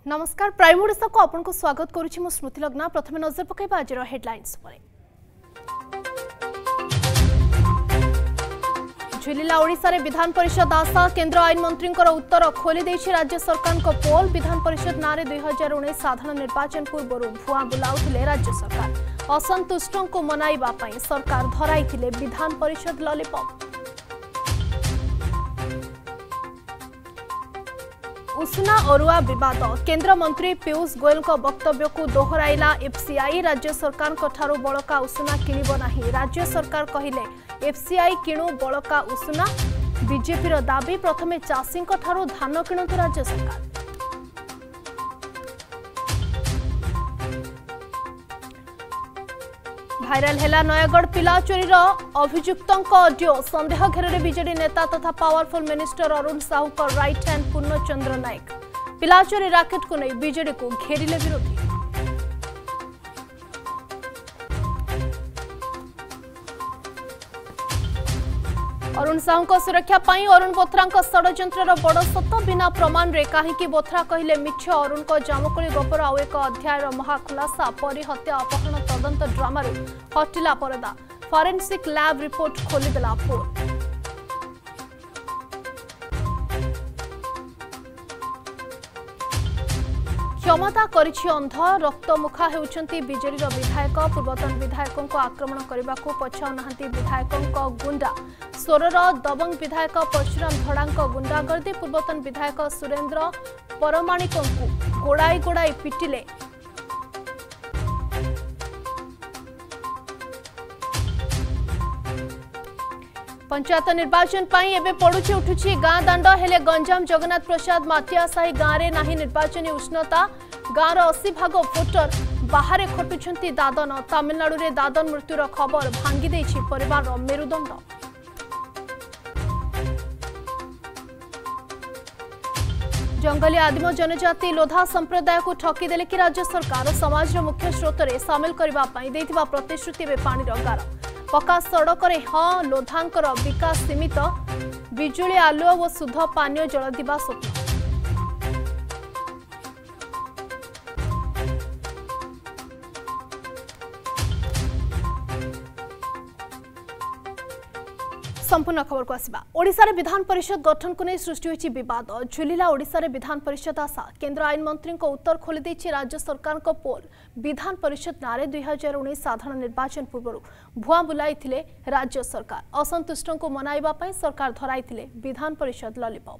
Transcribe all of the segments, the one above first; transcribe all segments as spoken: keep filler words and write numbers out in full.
नमस्कार प्राइम ओडिशा को आपन को स्वागत करुछि मु स्मृति लग्ना। प्रथम नजर पकाइबा आज हेडलाइंस पर। झुलिला ओडिशा रे विधान परिषद आशा केंद्र आईन मंत्री उत्तर खोली देछि राज्य सरकार को पोल। विधान परिषद नारे दुई हजार उन्नीस साधारण निर्वाचन पूर्व भुआ बुलाउथिले राज्य सरकार। असंतुष्टों को मनाइबा पई सरकार धराइथिले विधान परिषद लॉलीपॉप। उसना अरुआ विवाद केंद्र मंत्री पीयूष गोयल को वक्तव्य को दोहराइला एफसीआई। राज्य सरकार को ठारू बड़का उसना किणिब नाही। राज्य सरकार कहिले एफसीआई किणु बड़का उसना। बीजेपी रो दाबी प्रथमे चाषी ठारू धान किणतु राज्य सरकार। भाइराल हेला नयगढ़ पिला चोरी अभियुक्तों ऑडियो। संदेह घेर बीजेडी नेता तथा पावरफुल मिनिस्टर अरुण साहू को राइट हैंड पूर्णचंद्र नायक। पिला चोरी राकेट को नहीं बीजेडी को घेरिले विरोधी। अरुण साहू को सुरक्षा पाई अरुण बोथरा षड्यंत्र बड़ सत। बिना प्रमाण रे कहीं बोथरा कहले मिछ। अरुण को जामुकोली गोपर आउ एक अध्यायर महाखुलासा। परी हत्या अपहरण तदंत ड्रामारू हटिला परदा। फॉरेंसिक लैब रिपोर्ट खोलीदेला पोल। क्षमता करिछि अंध। रक्तमुखा हेउछंती बीजेडी विधायक। पूर्वतन विधायकों को आक्रमण करने को पछाउ नाहंती विधायकों गुंडा। सोरर दबंग विधायक परशुराम धड़ा गुंडागर्दी। पूर्वतन विधायक सुरेंद्र परमाणिक गोड़ाई गोड़ाई पिटिले। पंचायत निर्वाचन पाई एबे पड़ुछि उठुछि गाँ दांड। हेले गंजाम जगन्नाथ प्रसाद माटियासाही गाँव में नाही निर्वाचन उष्णता। गाँवर अशी भाग भोटर बाहर खटुछंती दादन। तमिलनाडु रे दादन मृत्युर खबर भांगी देछि परिवार मेरुदंड। जंगली आदिम जनजाति लोधा संप्रदाय को ठकी देले कि राज्य सरकार। समाज मुख्य स्रोत में सामिल करने देथिबा प्रतिश्रुति में पानी गार। पक्का सड़क रे हाँ लोधांकर विकास सीमित। बिजुली आलुओ और शुद्ध पानीय जल दिबा स्वप्न। संपूर्ण खबर को आसिबा। ओडिशा रे विधान परिषद गठन को नहीं सृष्टि होइछि विवाद। झुलिला ओडिशा रे विधान परिषद आशा केंद्र आईन मंत्री को उत्तर खोली देछि राज्य सरकार को पोल। विधान परिषद नारे दुई हजार उन्नीस साधारण निर्वाचन पूर्व भुआ बुलाइथिले राज्य सरकार। असंतुष्टों को मनाइबा पई सरकार धराइथिले विधान परिषद लॉलीपॉप।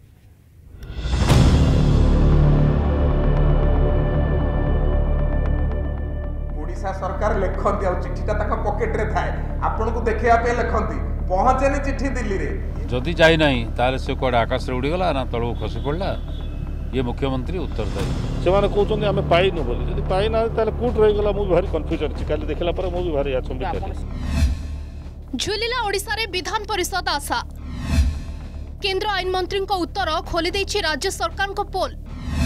ओडिशा सरकार लेखंती आ चिठीटा तक पॉकेट रे थाए आपन को देखिया पे लेखंती पहुंचेनी चिट्ठी दिल्ली रे जदि जाई नहीं ताले से कोड आकाश रे उड़ी गला ना तळो खसी पड़ला। ये मुख्यमंत्री उत्तर दायी से माने कहउछन हमें पाई न बोली जदि पाई ना ताले कूट रही गला मु भारी कंफ्यूजन छी। काली देखला पर मु भी भारी आचंबित। झुलिला ओडिशा रे विधान परिषद आशा केंद्र आईन मंत्री को उत्तर खोली देछि राज्य सरकार को पोल।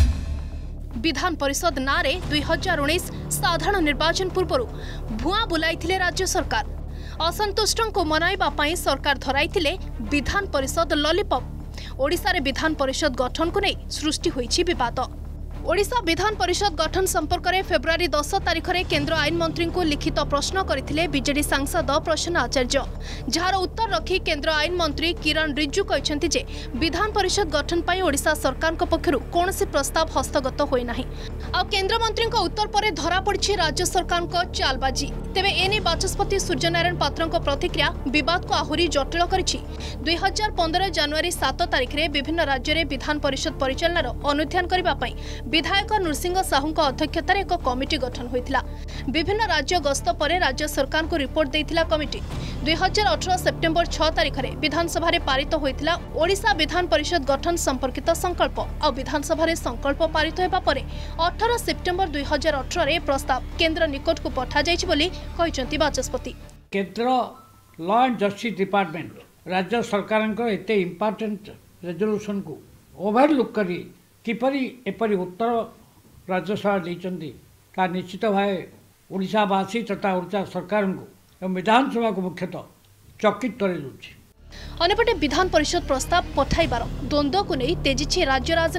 विधान परिषद नारे दुई हजार उन्नीस साधारण निर्वाचन पूर्व भुआ बुलाइथिले राज्य सरकार। असंतुष्टों को मनाइबा पई सरकार धराइथिले विधान परिषद लॉलीपॉप। ओडिशा रे विधान परिषद गठन को नहीं सृष्टि होइछि विवाद। ओडिशा विधान परिषद गठन संपर्क में फेब्रुआरी दस तारिख में केंद्र आईन मंत्री को लिखित प्रश्न करथिले बीजेडी सांसद प्रसन्न आचार्य। जार उत्तर रखी केंद्र आईन मंत्री किरण रिज्जू कहते जे विधान परिषद गठन पाई ओडिशा सरकार पक्षरु कौनसी प्रस्ताव हस्तगत होई नाही। आ केंद्र मंत्री को उत्तर पर धरा पड़ी राज्य सरकार को चालबाजी। तेबे एने बाचस्पति सूर्यनारायण पात्र प्रतिक्रिया विवाद को आहुरी जटिल करिछि। दुई हजार पंद्रह जनवरी सात तारिख में विभिन्न राज्य में विधान परिषद परिचालनार अनुध्यान करने विधायक नृसिंह साहू अध्यक्षतार एक कमिटी गठन होइतिला। विभिन्न राज्य गस्त पर राज्य सरकार को रिपोर्ट देइतिला कमिटी। दुई हजार अठारह सेप्टेम्बर छह तारिख में विधानसभा रे पारित होइतिला ओडिशा विधान परिषद गठन संपर्कित संकल्प। आ विधानसभा रे संकल्प पारित हेबा परे अठारह सेप्टेम्बर दुई हजार अठारह रे प्रस्ताव केंद्र निकट को पठा जाइछि बोली कहिसंती बाचस्पति। केंद्र लॉ एंड जस्टिस डिपार्टमेंट राज्य सरकार को एते इंपोर्टेंट रेजोल्यूशन को ओवरलुक करी किपरि एपरि उत्तर राज्यसभा देइचंती ता निश्चित भाव ओडिशावासी तथा ओडिशा सरकार को विधानसभा को मुख्यतः चकित कर अन्यपटे विधान परिषद प्रस्ताव पठाइबार द्वंद्व को नहीं तेजिछि राज्य राजनीति।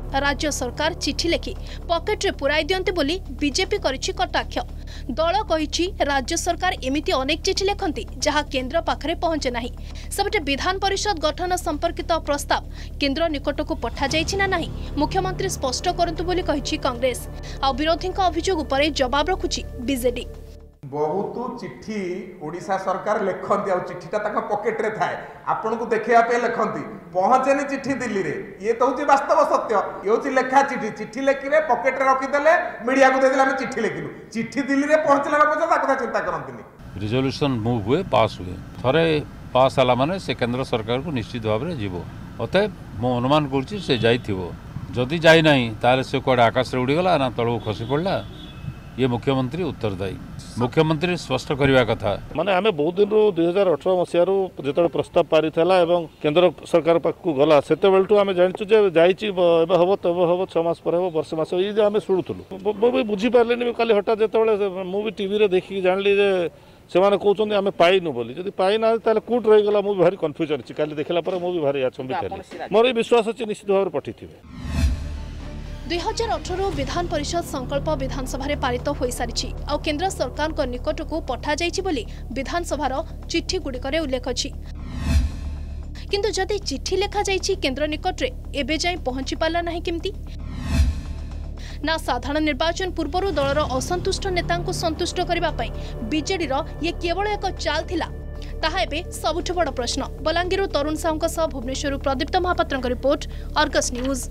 राज्य सरकार चिठी लेखि पकेट्रे पुराई दियंते बोली बीजेपी करिछि कटाक्ष। दल कहिछि राज्य सरकार एमिति अनेक चिठी लेखंती जहा केंद्र पाखरे पहुंचे नाही। सबटे विधान परिषद गठन संपर्कित प्रस्ताव केंद्र निकटकू पठा जाइछि ना नाही मुख्यमंत्री स्पष्ट करंतु बोली कहिछि कांग्रेस। आ विरोधीक अभियोग उपरे जवाब रखुछि बीजेडी। बहुत चिठी ओडिशा सरकार लेखती आ चिठीटा तक पकेट रे थाए आपन को देखिया पे लेखती पहुंचेनी चिठी दिल्ली रे ये तो होची वास्तव सत्य ये होची लेखा चिठी चिठी लेखि रे पकेट रे रखि देले मीडिया को दे देले हम चिठी लेखिलु चिठी दिल्ली रे पहुंचला पछा ता कथा चिंता करंतिनी रिजोल्यूशन मूव हुए पास हुए थरे पास आला माने से केंद्र सरकार को निश्चित भाव रे जीवो अतः मो अनुमान करछि से जाइथिबो जदि जाई नाही ताले से कोड आकाश रे उडी गला ना तळो खसी पड़ला ये मुख्यमंत्री उत्तरदायी मुख्यमंत्री स्पष्ट करवा कथा माने आमे बहुत दिन दुई हजार अठर मसीह जो प्रस्ताव पारी था एवं केंद्र सरकार पाखु गला से आम जाचु जाइए हम तब हम छमास पर हम वर्ष मस ये आम शुणुलु मुझे बुझीपारे काली हठात जो मुझे टीवी देखिए जानली से कहते आम पाइनु बोली जब पाइना कौट रहीगला मुझे भारी कन्फ्यूज अच्छी काली देखला मुझे भारी आचंबित हेली मोर विश्वास अच्छी निश्चित भाव में पठे दुई हजार अठर विधान परिषद संकल्प विधानसभा पारित हो सारी और केंद्र सरकार को निकट को पठा जाइछि बोली विधानसभार चिठी गुड़िकर उल्लेख अछि किंतु जदि चिठी लेखा जाइछि केंद्र निकट रे एबे जाय पहुंची पाला नाही केमती ना साधारण निर्वाचन पूर्व दलर असंतुष्ट नेता को संतुष्ट करबा पई बीजेडी रो ये केवल एक चाल थिला ताहा एबे सबुठ बड़ प्रश्न। बलांगीर तरुण साहू सह Bhubaneswar Pradipta Mahapatra report Argus news.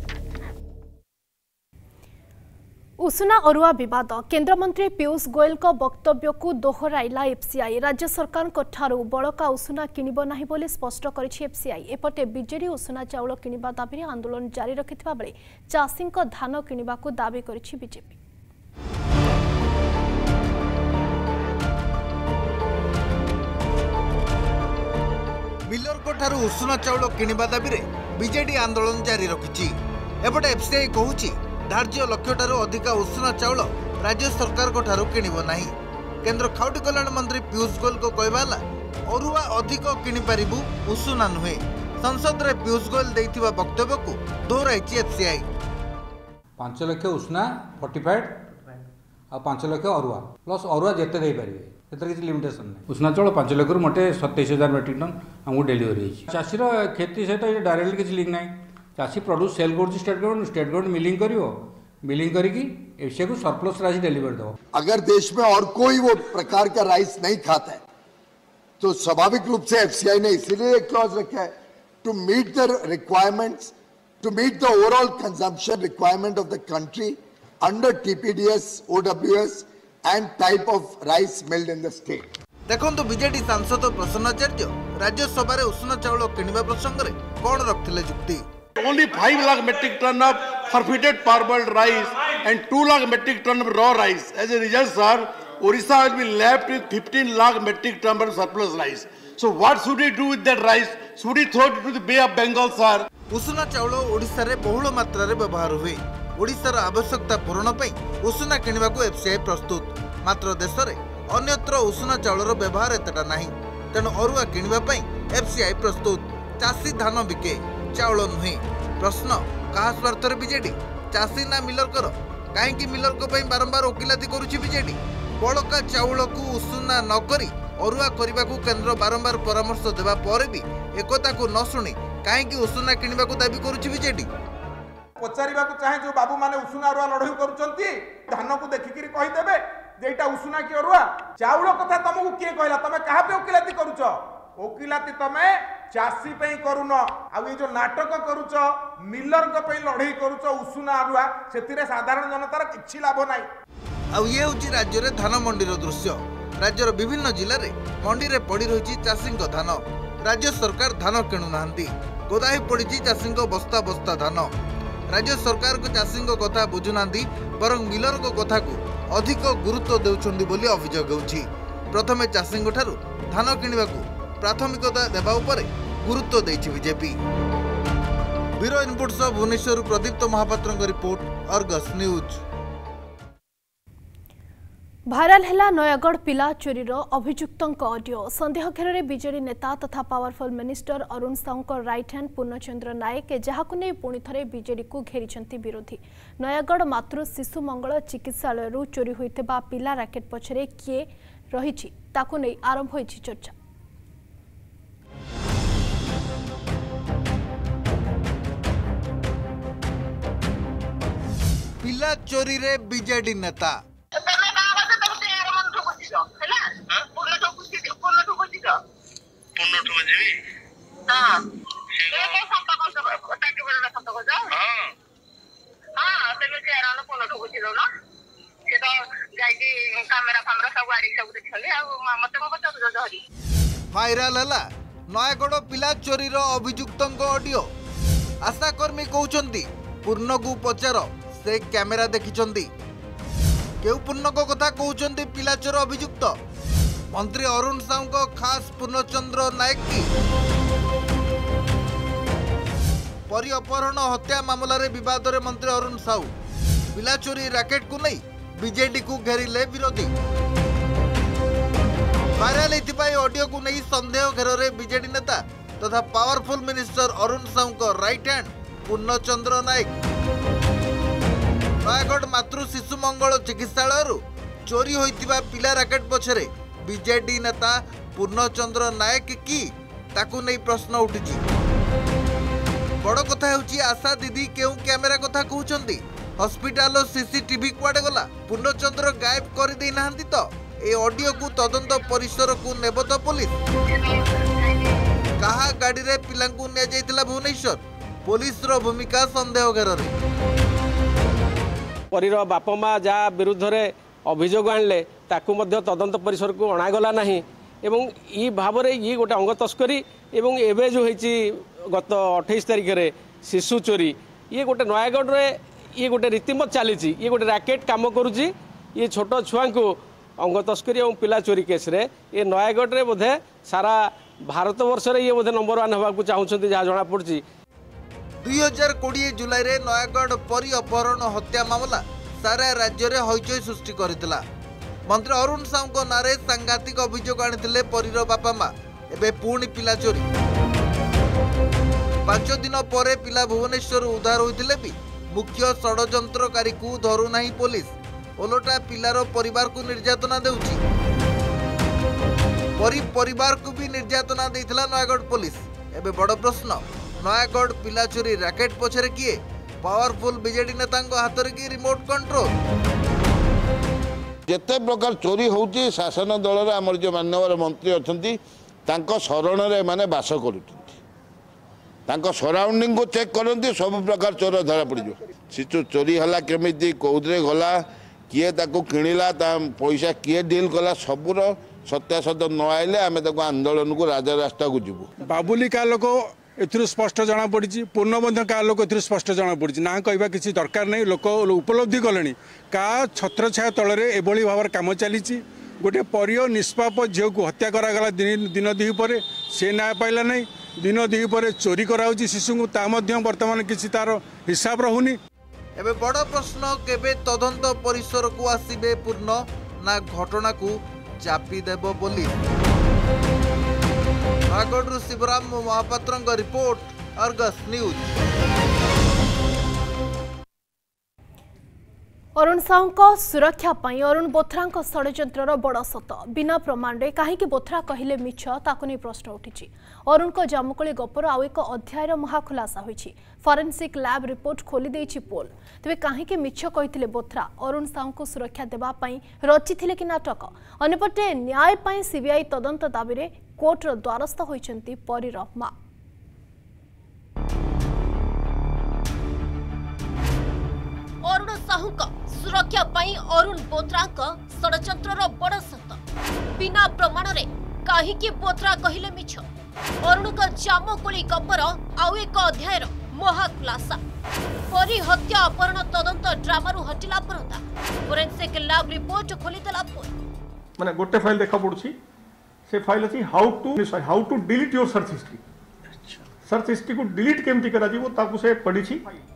उषुना अरुआ विवाद केंद्र मंत्री पीयूष गोयल को वक्तव्य को दोहराइला एफसीआई राज्य सरकार को ठारू बड़का उषुना किनिबो नाही बोली स्पष्ट करिछि एफसीआई। एपटे बीजेडी उषुना चाउल किनिबा दाबी आंदोलन जारी रखिथिबा बेले चाषी को धान किनिबा को दाबी करिछि बीजेपी। मिलर को ठारू उषुना चाउल किनिबा दाबी रे बीजेडी आंदोलन जारी रखिछि। एपटे एफसीआई कहूछि धार्य लक्ष्यठार अधिक उषुना चाउल राज्य सरकार को ठारू किनिबो नाही। केंद्र खाउटी कल्याण मंत्री पीयूष गोयल को कहबाला अरुआ अधिक किनि पारिबु उषुना नुहे। संसद रे पीयूष गोयल देइथिबा वक्तव्य को दोहराइछि एफसीआई। पांच लाख उषुना फोर्टिफाइड आ पांच लाख अरुआ प्लस अरुआ जेते देई पारिबे एतर किछि लिमिटेशन नै। उषुना चाउल पांच लाख रु मोटे सत्ताईस हजार मेट्रिक टन हमको डिलीवरी होइछि। चाषीर खेती सहित ये डायरेक्टली किछि लिंक नाही। चाषी प्रोड्यूस सेल कर state government state government milling करियो मिलिंग करके एफसीआई को सरप्लस राशि डिलीवर दो। अगर देश में और कोई वो प्रकार का राइस नहीं खाता है तो स्वाभाविक रूप से एफसीआई ने इसीलिए एक क्लॉज रखा है to meet the requirements to meet the overall consumption requirement of the country under TPDS OWS and type of rice milled in the state. देखो बीजेडी सांसद प्रसन्नाचार्य राज्यसभा उषुना चाउल किनिबा प्रसंग में कौन रखते जुक्ति। Only five lakh metric ton of forfeited parboiled rice and two lakh metric ton of raw rice. As a result, sir, Orissa will be left with fifteen lakh metric ton of surplus rice. So what should we do with that rice? Should we throw it to the Bay of Bengal, sir? उषुना चाउल Odisha रे बहुल मात्रा रे व्यवहार हुए। ओडिशा रा आवश्यकता पूरण पई उषुना किनिबा को एफसीआई प्रस्तुत। मात्र देश रे अन्यत्र उषुना चाउल रो व्यवहार एतटा नाही। तेणु अरुआ किनिबा पई एफसीआई प्रस्तुत। चाषी धान बिके चाउल नुहे। प्रश्न कहा स्वार्थ रे बीजेडी चाषी ना मिलर कर कहीं मिलर को बारंबार ओकिलाती करुछि बीजेडी। बड़का चाउल को उषुना न करी अरुआ करने को केंद्र बारंबार परामर्श देवा पर भी एकता को न शुणी कहीं उषुना किनिबा को दाबी करुछि बीजेडी। पचारिबा को चाहे जो बाबू माने उषुना अरुआ लड़ाई करुचंती धान को देखिकिरी कहि देबे जे एटा उषुना कि अरुआ। चाउल कथा तुमको किए कहला तमे कहा पे ओकिलाती करूछ? ओकिलाती तमे चाषी पे करुन आ ये जो नाटक करुच मिलर पे लड़ाई करुच उषुना अरुआ सेतिरे साधारण जनतार किछि लाभ नाही। आ ये होची राज्य रे धान मंडीर दृश्य। राज्यर विभिन्न जिले में मंडी रे पड़ी रही चाषी धान। राज्य सरकार धान किणु नांती गोदाही पड़ी चाषी बस्ता बस्ता धान। राज्य सरकार को चाषी कथा बुझुना बरं मिलर को कथा को अधिक गुरुत्व देउछन्दी बोली अभियोग होछि। प्रथमे चाषी धान किणवा को प्राथमिकता देवा उपरे गुरुत्व देछि BJP. Bureau inputs Bhubaneswar Pradipta Mahapatra report Argus news. भाइराल हेला नयागढ़ पिला चोरीर अभियुक्तଙ୍କ ऑडियो संदेह घेर बीजेडी नेता तथा powerful minister Arun Sahu right hand Purnachandra Nayak जहां नहीं पुणी थे बीजेडी को घेरी विरोधी नयागढ़ मातृ शिशु मंगल चिकित्सालय चोरी होता पिला राकेट पछरे किए रही आरंभ हो चर्चा। पिला चोरी रे बीजेडी नेता भाइराल है नयागढ़ पिला चोरी अभियुक्त ऑडियो आशाकर्मी कहते पूर्ण को पचार से कैमेरा देखिछंती केउ पूर्ण को कथा कहते पिला चोर अभियुक्त मंत्री अरुण साहू को खास पूर्णचंद्र नायक की परी अपहरण हत्या मामला रे विवाद रे मंत्री अरुण साहू पिला चोरी राकेट को नहीं बीजेडी को घेरिले विरोधी भाइराल एथिपाई ऑडियो को नहीं संदेह घेर रे बीजेडी नेता तथा पावरफुल मिनिस्टर अरुण साहू को राइट हैंड पूर्णचंद्र नायक नयागढ़ मातृ शिशु मंगल चिकित्सालय चोरी होइतिबा पिला राकेट पछरे बीजेडी नेता पूर्णचंद्र नायक की ताकू नहीं प्रश्न उठिछि बड़ कथा होछि आशा दीदी केउ कैमेरा कथा कहउछंती हॉस्पिटल सीसीटीवी कुआडे गला पूर्णचंद्र गायब कर दे नाहंती तो ए ऑडियो को तदंत परिसर को नेब तो पुलिस कहा गाड़ी रे पिला को ने जाइतिला भुवनेश्वर पुलिस रो भूमिका संदेह घेर रे परीर बाप माँ जहाँ विरुद्ध रे अभियोग आणले ताकू मध्य तदंत परिसर को अणागला नहीं एवं ई भाव रे ये गोटे अंग तस्करी एवं एबे जो होईची गत अट्ठाईस तारिख रे शिशु चोरी ये गोटे नयागढ़ रे ये गोटे रीतिमत चली ये गोटे राकेट काम करुची ये छोट छुआ को अंग तस्करी और पिला चोरी केस रे ये नयागढ़ रे बोधे सारा भारत वर्ष रे ये बोधे नंबर वन होगा चाहते जहाँ जना पड़ी दुई हजार कोड़े जुलाई रे नयागढ़ परी अपहरण हत्या मामला सारा राज्य रे हईचई सृष्टि करथिला मंत्री अरुण साहू को नारे सांघातिक अभियोग आनिथिले परीर बापा माँ एबे पुणी पिला चोरी पांच दिन पर पिला भुवनेश्वर उद्धार होइथिले भी मुख्य षड्यंत्रकारी को धरू नहीं पुलिस ओलोटा पिलार परिवार को निर्यातना देउछि परी परिवार को भी निर्यातना देइथिला नयागढ़ पुलिस एबे बड़ प्रश्न नयागढ़ पिला चोरी राकेट पछरे किए पावरफुल बीजेडी नेता हाथ की रिमोट कंट्रोल जिते प्रकार चोरी होती शासन दल आमर जो माननीय मंत्री अच्छा शरण में बास कर सराउंडिंग को चेक करती सब प्रकार चोर धरा पड़ शिशु चोरी है केमी कौदे गला किए किणिला पैसा किए डील कला सबूर सत्यासत न आइले आम आंदोलन को राजा रास्ता को जीवु बाबुली का लोक ए स्पष्ट जना पड़ी पूर्ण क्या लोक ए स्पष्ट जना पड़ी ना कहवा किसी दरकार नहीं लोक उपलब्धि कले का छत्र छाया तल एभली भाव कम चली गोटे परिय निष्पाप झील को हत्या करागला दिन दिन दी पर सी न्याय पाइला नहीं दिन दी पर चोरी कराउची शिशु को ता मध्य वर्तमान किसी तार हिसाब रहुनी एबे बड़ प्रश्न केबे तदंत परिसर को आसीबे पूर्ण ना घटना को चापी देबो बोली Nayagarh Shivaram Mahapatra report Argus news. Arun Sahu सुरक्षा पाई अरुण बोथ्रा षड्यंत्र बड़ सत बिना प्रमाण रे कहीं बोथ्रा कहले मिछ ताकु नहीं प्रश्न उठी अरुण को जामुकोली गपर आउ एक अध्यायर महाखुलासा होईछि फॉरेंसिक लैब रिपोर्ट खोली देछि पोल तेबे कहीं मिछ कहिथिले बोथ्रा अरुण साहू को सुरक्षा देबा पई रचिथिले कि नाटक अन्यपटे न्याय पई सीबीआई तदंत दाबी रे कोर्टर द्वारस्थ होइछंती परीर मां अरुण साहू सुरक्षा पाई अरुण बोथ्रा षड्यंत्र बड़ सत बिना प्रमाण रे कहीं बोथ्रा कहले मिछ अरुण का जामकोली गपर आउ एक अध्यायर महाखुलासा परी हत्या अपहरण तदंत ड्रामारू हटिला परदा फोरेंसिक लैब रिपोर्ट खोलीदेला पोल माने गोटे फाइल देखा पड़ुछि से फाइल अछि how to how to delete your search history search history को डिलीट केमती करा जीवो ताकू से पढ़िछि भल कर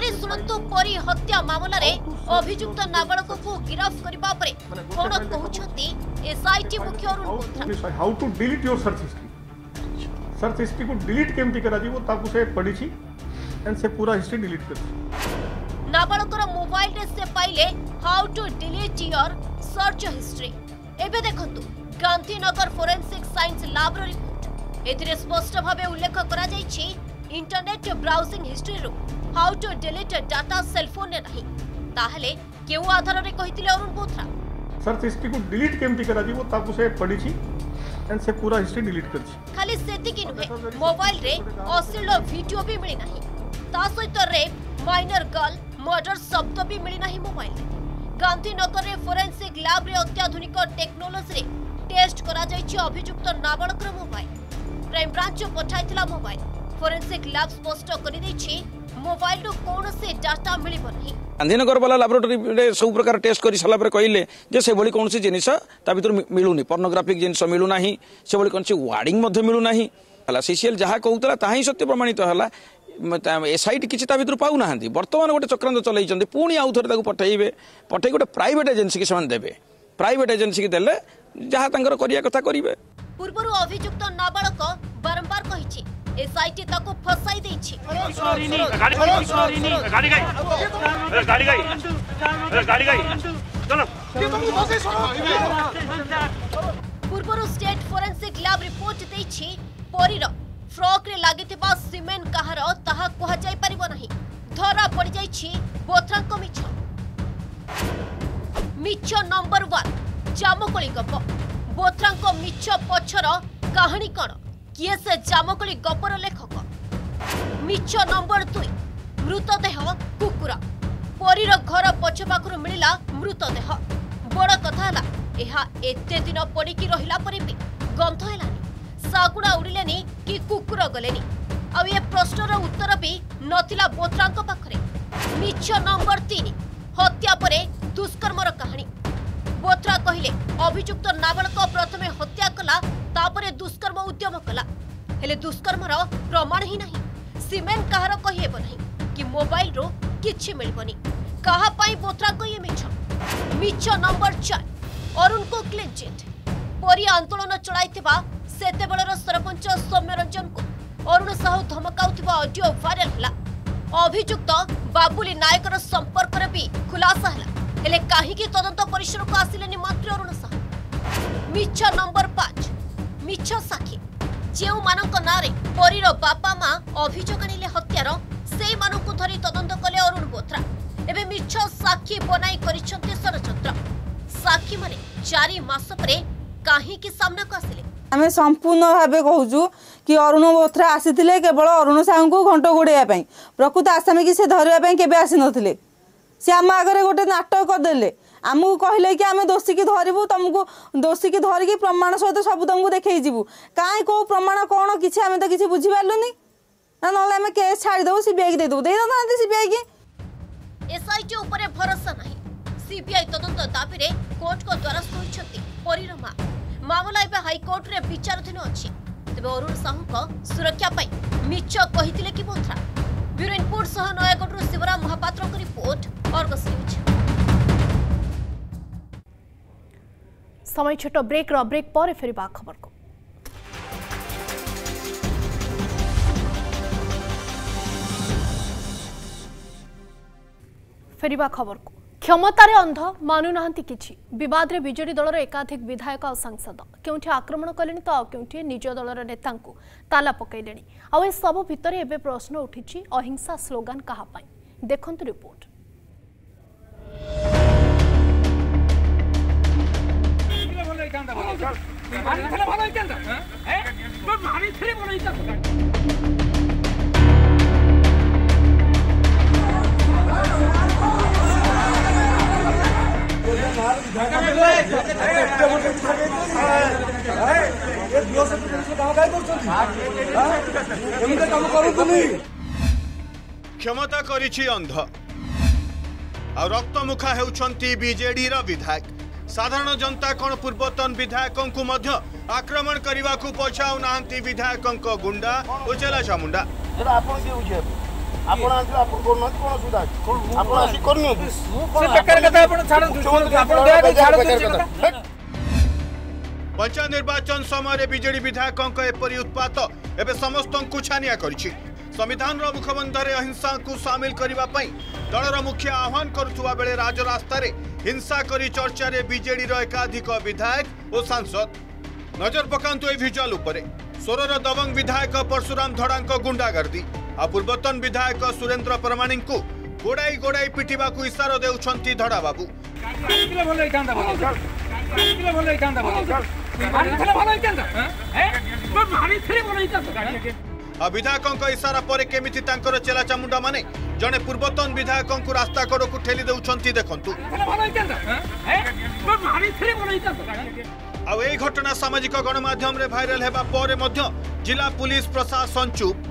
शेषरे शुणु परी हत्या मामलें अभियुक्त नाबालक को गिरफ्त करने पर कौन कहते एसआईटी मुख्य Arun Bothra. How to delete your search history search history को डिलीट केमती करा जीवो ताकू से पढ़ी छी एंड से पूरा हिस्ट्री डिलीट कर नाबालकर मोबाइल रे से पाइले how to delete your search history. एबे देखंतु गांधीनगर फोरेंसिक साइंस लैब रो रिपोर्ट एथिरे स्पष्ट भाबे उल्लेख करा जायछि इंटरनेट ब्राउजिंग हिस्ट्री रो how to delete data cell phone ने नहीं ताहले केउ आधार रे कहितिले अरुण बोथ्रा सर्च हिस्ट्री को डिलीट केमती करा जीवो ताकू से पढ़ी छी एंड से पूरा हिस्ट्री डिलीट कर छी। खाली सेति कि नुहे मोबाइल रे अश्लील वीडियो भी मिली नहीं ता सहित रेप माइनर गर्ल मर्डर शब्द भी मिली नहीं मोबाइल रे। गांधीनगर रे फोरेंसिक लैब रे अत्याधुनिक टेक्नोलोजी रे टेस्ट करा जायछि अभियुक्त नाबालक मोबाइल क्राइम ब्रांच पठाइतिला मोबाइल फोरेंसिक लैब स्पष्ट करि दैछि मोबाइल रो कोन से डाटा मिलिबो नहीं। गांधीनगर वाला लैबोरेटरी रे सब प्रकार टेस्ट करि सला पर कहले जे से बळी कोनसी जिनिस ता भीतर मिलुनी पोर्नोग्राफिक जिनिस मिलु नाही से बळी कोनसी वार्डिंग मध्ये मिलु नाही हला सीसीएल जहा कहउतला ताही सत्य प्रमाणित हला एसआईटी किछि ता भीतर पाउ नाहंती वर्तमान गोटे चक्रांत चलैचंदी पुणी आउ थरे ताकू पठाइबे पठाइ गोटे प्राइवेट एजेंसी के समान देबे प्राइवेट एजेंसी के देले जहा तांकर करिया कथा करिवे। पूर्वरु अभियुक्त नाबालक बारंबार कहिछि एसआईटी ताको फसाई दैछि गाड़ी गाड़ी गाड़ी गाड़ी गाड़ी चलो पूर्वरु स्टेट फोरेंसिक लैब रिपोर्ट दैछि परीर फ्रॉक रे लागिथिबा सीमेंट कहार ताहा कहा जाय परिबो नाही धरा पड़ी जायछि बोथ्रांको मिछ मिछ नंबर वन जामकोली गप बोथ्रांको मिछ पछर कहानी कण किए से जामकोली गपर लेखक मिछ नंबर दुई मृतदेह कुकुरा परीर घर पछ पाखरु मिलिला मृतदेह बड़ कथा हला एहा एते दिन पड़िकी रहिला परे भी गंध हेलानी साकुड़ा उड़िलेनी कि कुकुर गलेनी आ ये प्रश्नर उत्तर भी नथिला बोथ्रांको पाखरे। मिछ नंबर तीन हत्या परे दुष्कर्मर कहानी बोथ्रा कहिले अभियुक्त नाबालक प्रथमे हत्या कला तापरे दुष्कर्म उद्यम कला हेले दुष्कर्मर प्रमाण ही नहीं सीमेंट कहार कहिबो नहीं कि मोबाइल रो किछि मिलबनी कहा पाई बोथ्रा को ये मिछ। मिछ नंबर चार अरुण को क्लीन चिट परी आंदोलन चलाइथिबा सेतेबेलर सरपंच सौम्य रंजन को अरुण साहू धमकाउथिबा ऑडियो वायरल हला अभियुक्त बाबुली नायकर संपर्क रे भी खुलासा हला हेले काहे की तदंत परिसर को आसिलेनी मात्र अरुण साहू। मिछ नंबर पाँच मिछ साखी जेउ मानक नारे परीर बापा मां अभियोग आनिले हत्यार सेई मानकु धरी तदंत कले अरुण बोथ्रा एबे मिछ साखी बनाई करिसंते षडयंत्र साखी माने चारि मास परे काहे की सामना को आसिले आमे संपूर्ण भाव कहूँ कि अरुण बोथ्रा आसीथिले केवल अरुण साहू को घंट गोड़ाइया प्रकृत आसामी की से धरवाई केवे आसी नथिले से आम आगे गोटे नाटक करदे आमको कहले कि आम दोषी की धरबू तुमको दोषी की धरिकी प्रमाण सहित सब तुमको देखई जीवु कहीं कौ प्रमाण कौन किसी आम तो किसी बुझीपारूनी ना ना केस छाड़देव सीबीआई दे दे ना सीबीआई की एसआईटी उपरे भरोसा नहीं सीबीआई तदंत दाबी रे कोर्ट को द्वारस्थ होइछथि परीर मां मामला एबे हाईकोर्ट रे विचाराधीन अछि तेबे अरुण साहू को सुरक्षा पाई मिछ कहिथिले कि बोथ्रा ब्यूरो रिपोर्ट सह नयागढ़ रो शिवराम महापात्र को रिपोर्ट अर्गस न्यूज। समय छोट ब्रेक रो ब्रेक पर फेरबा खबर को फेरबा खबर को क्षमतार अंध मानुना किछि विवाद रे बीजेडी दलर एकाधिक विधायक और सांसद क्योंठि आक्रमण कले तो आ क्योंठि निज दलर नेता ताला पकईले आ सब भितर एबे प्रश्न उठी अहिंसा स्लोगान कहा पाई देखंतु रिपोर्ट। क्षमता करिछि अंध आ रक्तमुखा हेउछंती बीजेडी रा विधायक साधारण जनता कोन पूर्वतन विधायकों को मध्य आक्रमण करने को पछाऊ नांती विधायकों गुंडा उचेला चामुंडा ଆପଣ ଆସିଲେ ଆପଣ କରୁନାହାନ୍ତି କଣ ସୁବିଧା ଅଛି ଆପଣ ଆସି କରୁନାହାନ୍ତି ସେ ବେକାର କଥା ଆପଣ ଛାଡ଼ନ୍ତୁ ଆପଣ ଦୟାକରି ଛାଡ଼ନ୍ତୁ। पंचायत निर्वाचन समय बीजेडी विधायक एपरी उत्पात एवं समस्त छानिया करिछि। संविधान मुखबंधर अहिंसा को सामिल करने दलर मुखिया आह्वान करुवा बेले राजरास्ता हिंसा करी चर्चा रे बीजेडी एकाधिक विधायक और सांसद। नजर पकांतु ए भिजुआल उपरे सोरर दबंग विधायक परशुराम धड़ांक गुंडागर्दी आ पूर्वतन विधायक सुरेंद्र परमाणिक को गोड़ाई गोड़ाई पिटिबा को इशारा देउछंती धड़ा बाबू। विधायक इशारा पर केमिति तांकर चेला चामुंडा माने जने पूर्वतन विधायक को रास्ता कड़ को ठेली देउछंती देखंतु। आ ए घटना सामाजिक गणमाध्यम रे भाइराल हेबा परे मध्य जिला पुलिस प्रशासन चुप।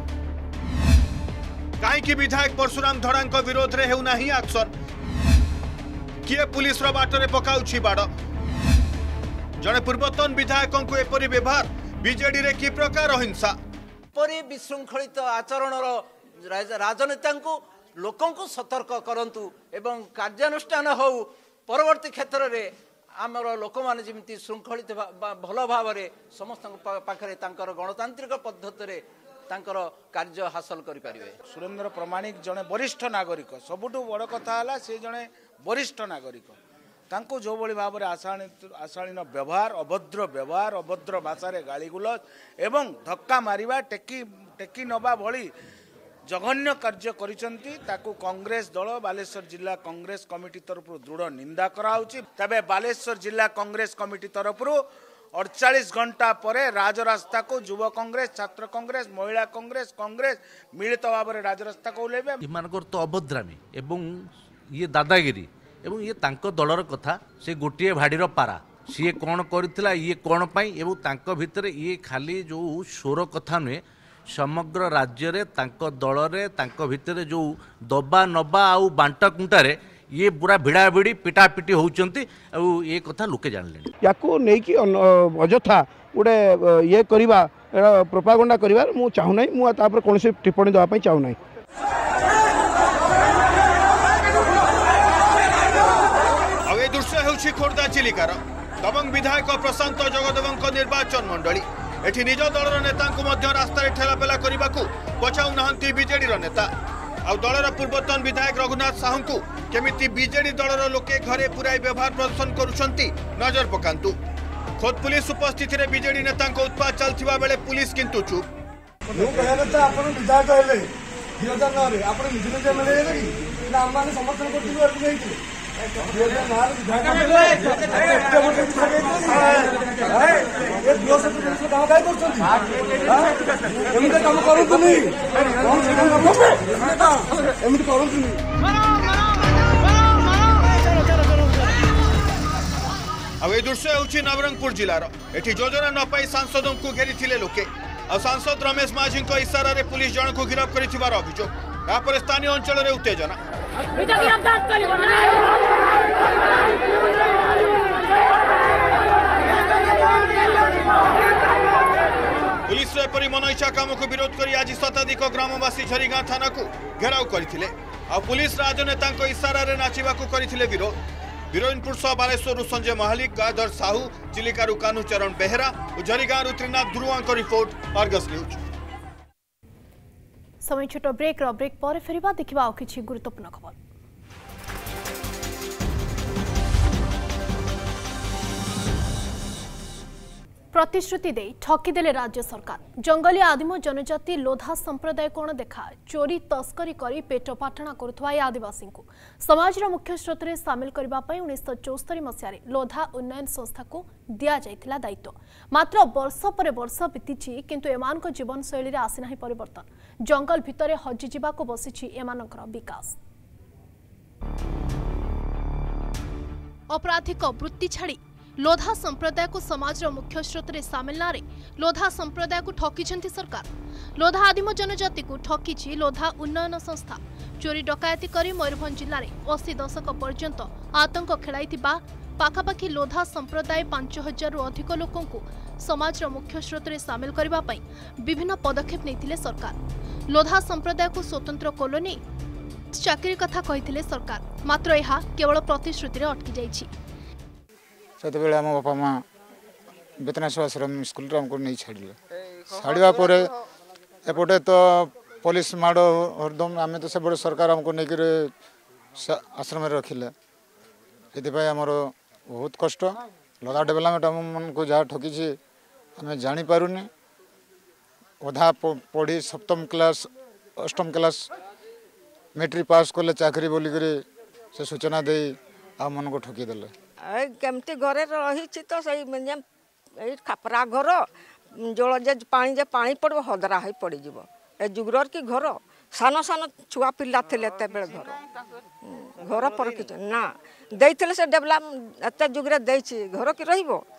कहीं विधायक परशुराम धड़ांक विरोध रे हेउ नाही एक्शन। किए पुलिस रो बाटरे पकाउछि बाड़। जने पूर्वतन विधायक को एपरी व्यवहार बीजेडी रे की प्रकार अहिंसा परि विशृंखलित आचरण राजनेता लोक सतर्क करंतु एवं कार्यानुष्ठान हो परवर्ती क्षेत्र रे आमर लोक माने जेमिति श्रृंखलित भल भाव में समस्त पाखरे तांकर गणतांत्रिक पद्धति तांकर कार्य हासिल करि परिबे। सुरेंद्र प्रमाणिक जने वरिष्ठ नागरिक सबुठु बड़ कथा हला से जने वरिष्ठ नागरिक तांको जो बड़ी भाव में आशालीन आशालीन व्यवहार अभद्र व्यवहार अभद्र भाषा गाड़ीगुलज एवं धक्का मारिबा टेकी टेकी नबा भली जघन्य कार्य करिसंती ताकू कांग्रेस दल बालेश्वर जिला कांग्रेस कमिटी तरफ दृढ़ निंदा कराउछि। तबे बालेश्वर जिला कांग्रेस कमिटी तरफ अड़चाश घंटा परे राजरास्ता को युवा कांग्रेस छात्र कांग्रेस महिला कांग्रेस कांग्रेस मिलित भाव में राजरास्ता को ओह्लेबे। इमानकर तो अभद्रामी एवं ये दादागिरी एवं ये तांको दलर कथा से गोटे भाड़ीर पारा सी कौन करथिला ये कौन पाई एवं तांको भितर ये खाली जो स्वर कथा नुहे समग्र राज्य रे तांको दल रे तांको भितर जो दबा नबा आउ बांटा कुंटारे ये पूरा भिड़ा भिड़ी पिटा पिटी होउचंती आउ ये कथा लोके जानले याको नै कि अजथा गोटे ये करबा प्रोपागंडा करबा मु चाहू नै मु ता पर कोनसे टिप्पणी दवा पई चाहू नै। दृश्य होउछि खोर्धा चिलिकार दबंग विधायक प्रशांत जगदेवଙ୍କ निर्वाचन मंडली एठी निज दलर नेता रास्ता ठेलापेला करने को पछाऊ नाहंती बीजेडी नेता आ दलर पूर्वतन विधायक रघुनाथ साहू को केमिति बीजेडी दलर लोके घरे पुराई व्यवहार प्रदर्शन करुछंती नजर पकांतु। खोद पुलिस उपस्थिति रे बीजेडी नेता उत्पात चलथिबा बेले पुलिस किंतु चुप। मु कहया କଥା ଆପଣ ବିଧାୟକ ହେଲେ ଦୁଇ ହଜାର ନଅ ରେ ଆପଣ ନିଜ ନିଜ ଏମଏଲଏ ହେଲେ କି ନା ଆମ ମାନେ ସମର୍ଥନ କରୁଥିଲୁ ଆପଣ ହେଇଥିଲେ ଦୁଇ ହଜାର ନଅ ରେ ବିଧାୟକ ହେଲେ ଏତେ ବର୍ଷ ବିଧାୟକ ହେଇଥିଲେ ଏ ଦୁଇ ବର୍ଷ ପୁଲିସ କାମ କାଇ କରୁଛନ୍ତି ଏମିତି କାମ କରୁନ୍ତୁନି ଏମିତି କରୁନ୍ତୁନି। अब ये दृश्य होउछि नवरंगपुर जिलार एठी योजना न पाई सांसदों को घेरी लोके आ सांसद रमेश माझी इशारा रे पुलिस जन को गिरफ्त कर अभियोग यापर स्थानीय अंचल रे उत्तेजना। पुलिस एपरी मन इच्छा काम को विरोध कर आज शताधिक ग्रामवासी झरीगाँ थाना को घेराव करथिले आ पुलिस राजनेता इशारा रे नाचिबा को करथिले विरोध। बीरोइनपुर सह बालेश्वर संजय महालिक गाधर साहू चिलिकारु कानुचरण बेहरा और Jharigaon Trinath Dhruvank report Argus news. समय छोट ब्रेक ब्रेक पर फेरिबा देखिबा आ किछि गुरुत्वपूर्ण खबर। प्रतिश्रुति दे ठकीदेले राज्य सरकार जंगली आदिम जनजाति लोधा संप्रदाय कोण देखा चोरी तस्करी करी पेट पाटना करुवा आदिवासी को समाज मुख्य स्रोत में सामिल करने उन्नीस चौस्तरी मसीह लोधा उन्नयन संस्था को दि जाइथिला दायित्व। मात्र वर्ष पर वर्ष बीती किंतु एमानक जीवन शैली आसीना परिवर्तन जंगल भितर हजिजा को बसी एमानकर विकास। अपराधिक वृत्ति छाड़ी लोधा संप्रदाय को समाज मुख्य स्रोत में सामिल ना लोधा संप्रदाय को ठकी सरकार। लोधा आदिम जनजाति को ठकी लोधा उन्नयन संस्था चोरी डकायती करी मयूरभंज जिले में अशी दशक पर्यंत आतंक खेलाई पाखापाखि लोधा संप्रदाय पांच हजार अधिक लोकों को समाज मुख्य स्रोत में सामिल करने विभिन्न पदक्षेप नहीं सरकार। लोधा संप्रदाय को स्वतंत्र कॉलोनी चाकरी कथा कही सरकार, मात्र यह केवल प्रतिश्रुति अटकी जाइछि। सेतबेले हम बापा माँ बेतनाश्वर आश्रम स्कूल हमको नहीं छाड़िले छाड़ा पर एपटे तो पुलिस माड़ हरदम आम तो सब सरकार हमको नहीं आश्रम रखिले ये आमर बहुत कष्ट लगा डेभलपमेंट आम मन को जहाँ ठकी आम जापारूनी अधा पढ़ी सप्तम क्लास अष्टम क्लास मेट्रिक पास कले चाकरी बोलिक से सूचना दे आम मन को ठकीदेले केमती घरे रही तो सही खापरा घर जल जे पानी जे पानी पड़ो हदरा हो पड़ ए जुगर की घर सान सान छुआ पिला थे घर घर पर कि ना देते से डेभलप एत जुगरे घर कि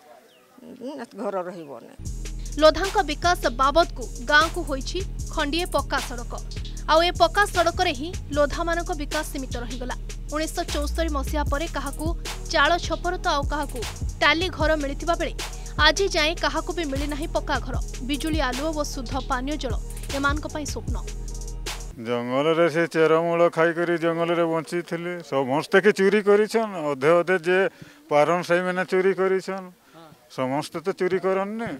घर रही लोधा विकास बाबद को गाँव को होइछि खंडिए पक्का सड़क आउ ए पक्का सड़क रे ही लोधा मानक विकास सीमित रहीगला। उन्नीस चौस्तरी मसीहा पर काहाकू चाल छपर तो आउ काहाकू टाली घर मिलिथिबा बेले आज जाए काहाकू भी मिली नहीं पक्का घर बिजुली आलुओ व शुद्ध पानीय जल एमानक पई स्वप्न। जंगल रे से चेरमूल खाई करी जंगल रे बंची थिले समस्त के चोरी करिछन अधे अधे जे पारन सही मैंने चोरी करिछन समस्त तो चोरी करन ने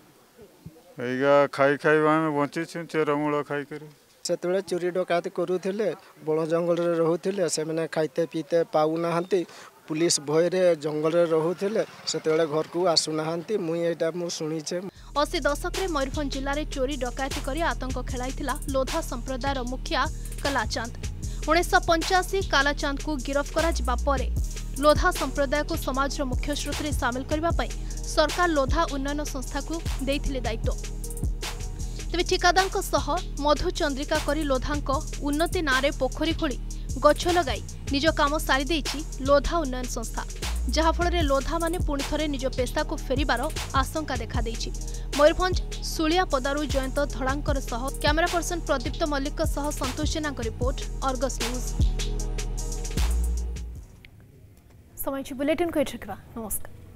एगा खाई खाई में बंची छ चेरमूल खाई करी से चोरी डकायत करूले बड़ जंगल रे रहूले से मैंने खाइते पीते पाऊ नाहंती पुलिस भय रे जंगल रे रहूले से घर को आसुना मुझे शुणीचे। अशी दशक में मयूरभंज जिले में चोरी डकायती कर आतंक खेलाइथिला लोधा संप्रदायर मुखिया कालाचांद। उन्नीस पंचाशी कालाचांद को गिरफ्त करा परे लोधा संप्रदाय को समाज मुख्य स्रोत में सामिल करने सरकार लोधा उन्नयन संस्था को देइथिले दायित्व। तेज ठिकादार सह मधु चंद्रिका करी लोधांक उन्नति नारे पोखरी खोली गछ लगाई निज काम सारी देइछि लोधा उन्नयन संस्था, जहाँफल लोधा माने पुणी थरे निज पेशा को फेरिबार आशंका देखा देइछि। मयूरभंज सुलियापदारू जयंत धड़ांकर सह कैमरा पर्सन प्रदीप्त मल्लिक सह Santosh Jena report Argus news. Samaya bulletin को नमस्कार।